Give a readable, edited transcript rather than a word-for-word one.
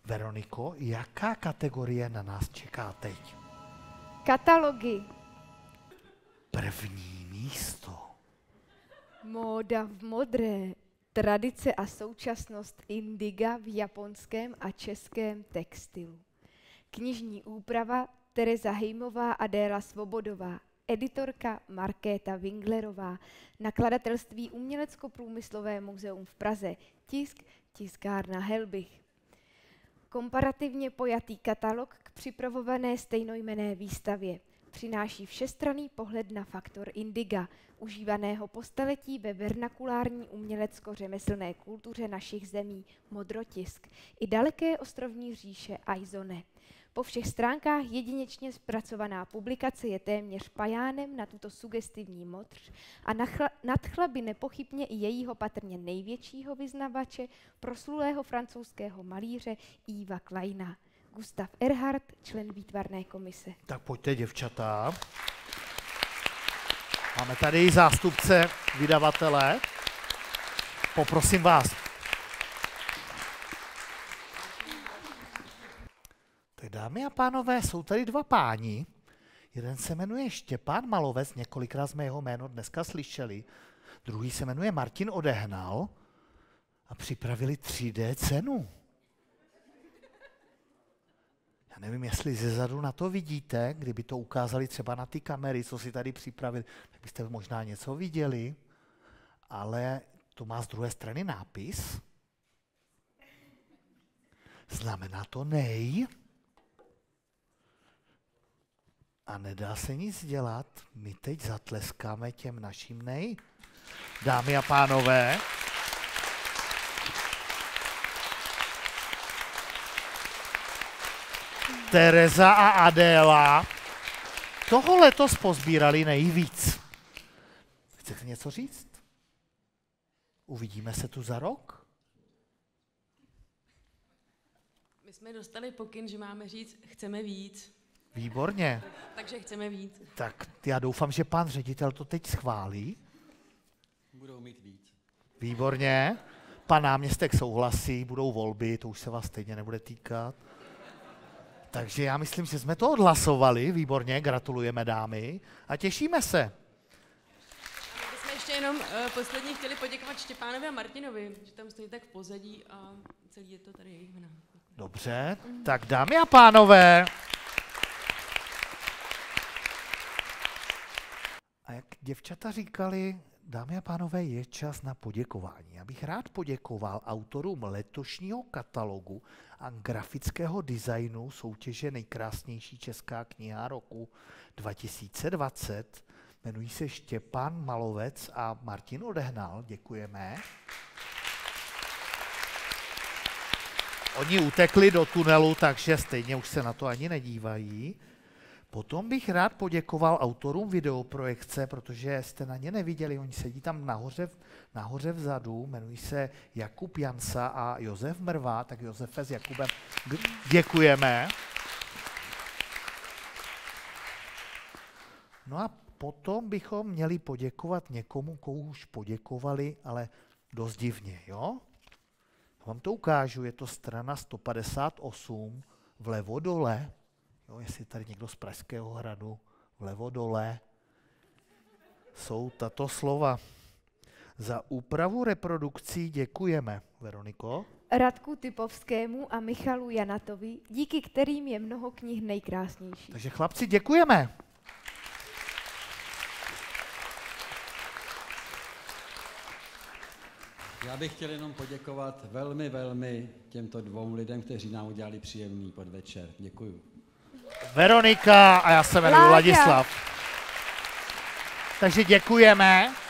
Veroniko, jaká kategorie na nás čeká teď? Katalogy. První místo. Móda v modré. Tradice a současnost indiga v japonském a českém textilu. Knižní úprava Tereza Hejmová a Adéla Svobodová. Editorka Markéta Winglerová. Nakladatelství Umělecko-průmyslové muzeum v Praze. Tisk tiskárna Helbich. Komparativně pojatý katalog k připravované stejnojmenné výstavě. Přináší všestranný pohled na faktor indiga, užívaného po staletí ve vernakulární umělecko-řemeslné kultuře našich zemí modrotisk i daleké ostrovní říše Aizone. Po všech stránkách jedinečně zpracovaná publikace je téměř pajánem na tuto sugestivní modř a nadchla by nepochybně i jejího patrně největšího vyznavače, proslulého francouzského malíře Yvesa Kleina. Gustav Erhard, člen výtvarné komise. Tak pojďte, děvčata. Máme tady i zástupce vydavatele. Poprosím vás. Tak dámy a pánové, jsou tady dva páni. Jeden se jmenuje Štěpán Malovec, několikrát jsme jeho jméno dneska slyšeli. Druhý se jmenuje Martin Odehnal a připravili 3D cenu. Já nevím, jestli zezadu na to vidíte, kdyby to ukázali třeba na ty kamery, co si tady připravili, tak byste možná něco viděli, ale to má z druhé strany nápis. Znamená to nej. A nedá se nic dělat, my teď zatleskáme těm našim nej. Dámy a pánové, Tereza a Adéla toho letos pozbírali nejvíc. Chcete něco říct? Uvidíme se tu za rok? My jsme dostali pokyn, že máme říct, chceme víc. Výborně. Takže chceme víc. Tak já doufám, že pan ředitel to teď schválí. Budou mít víc. Výborně. Pan náměstek souhlasí, budou volby, to už se vás stejně nebude týkat. Takže já myslím, že jsme to odhlasovali. Výborně, gratulujeme dámy a těšíme se. A my jsme ještě jenom posledně chtěli poděkovat Štěpánovi a Martinovi, že tam stojí tak v pozadí a celý je to tady jejich jména. Dobře, tak dámy a pánové. A jak děvčata říkali, dámy a pánové, je čas na poděkování. Já bych rád poděkoval autorům letošního katalogu a grafického designu soutěže Nejkrásnější česká kniha roku 2020. Jmenují se Štěpán Malovec a Martin Odehnal. Děkujeme. Oni utekli do tunelu, takže stejně už se na to ani nedívají. Potom bych rád poděkoval autorům videoprojekce, protože jste na ně neviděli, oni sedí tam nahoře vzadu, jmenují se Jakub Jansa a Josef Mrva, tak Josefe s Jakubem děkujeme. No a potom bychom měli poděkovat někomu, komu už poděkovali, ale dost divně, jo? Vám to ukážu, je to strana 158, vlevo dole. Jo, jestli tady někdo z Pražského hradu, vlevo dole, jsou tato slova. Za úpravu reprodukcí děkujeme, Veroniko. Radku Typovskému a Michalu Janatovi, díky kterým je mnoho knih nejkrásnější. Takže chlapci, děkujeme. Já bych chtěl jenom poděkovat velmi těmto dvou lidem, kteří nám udělali příjemný podvečer. Děkuju. Veronika a já se jmenuji Ladislav. Takže děkujeme.